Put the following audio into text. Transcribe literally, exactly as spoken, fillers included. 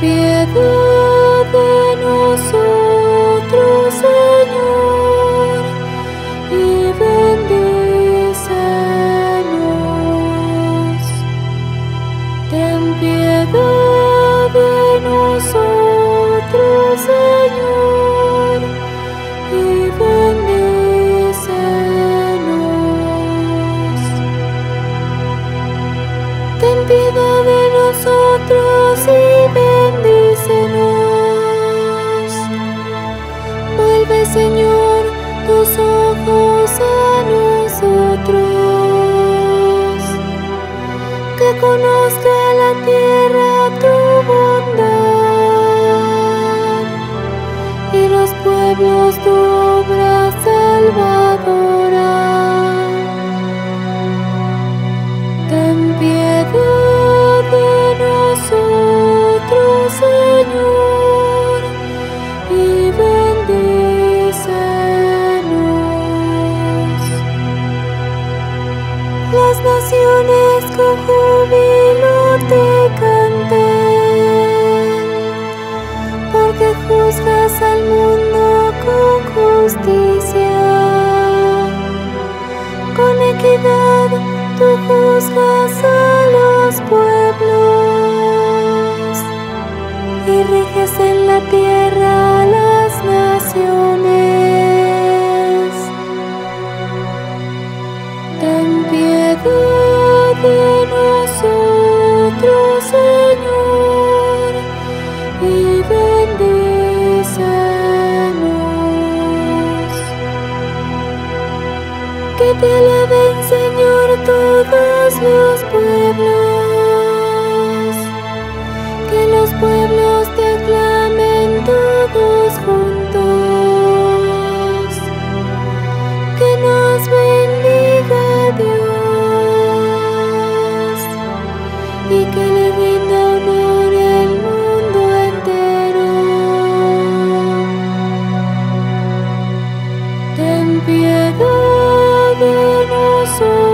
piedad de nosotros, Señor, y bendícenos. Ten piedad de nosotros, Señor, y bendícenos. Ten piedad de nosotros y bendícenos. Vuelve, Señor, tus ojos a nosotros, que conozca la tierra tu bondad y los pueblos tu obra salvadora. Ten piedad de nosotros, Señor, y bendícenos. Las naciones con júbilo te canten, porque juzgas al mundo con justicia. Con equidad tú juzgas a los pueblos y riges en la tierra a las naciones. Ten piedad de nosotros, Señor, y bendícenos. Que te alaben, Señor, todos los pueblos, que los pueblos te aclamen todos juntos, que nos bendiga Dios y que le rinda honor el mundo entero. Ten piedad de nosotros,